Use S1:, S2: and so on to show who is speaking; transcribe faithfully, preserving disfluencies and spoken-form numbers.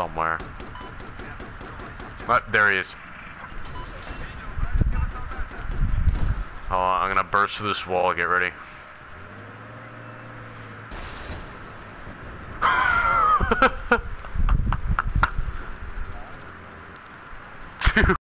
S1: somewhere. Oh, there he is. Oh, I'm gonna burst through this wall. Get ready.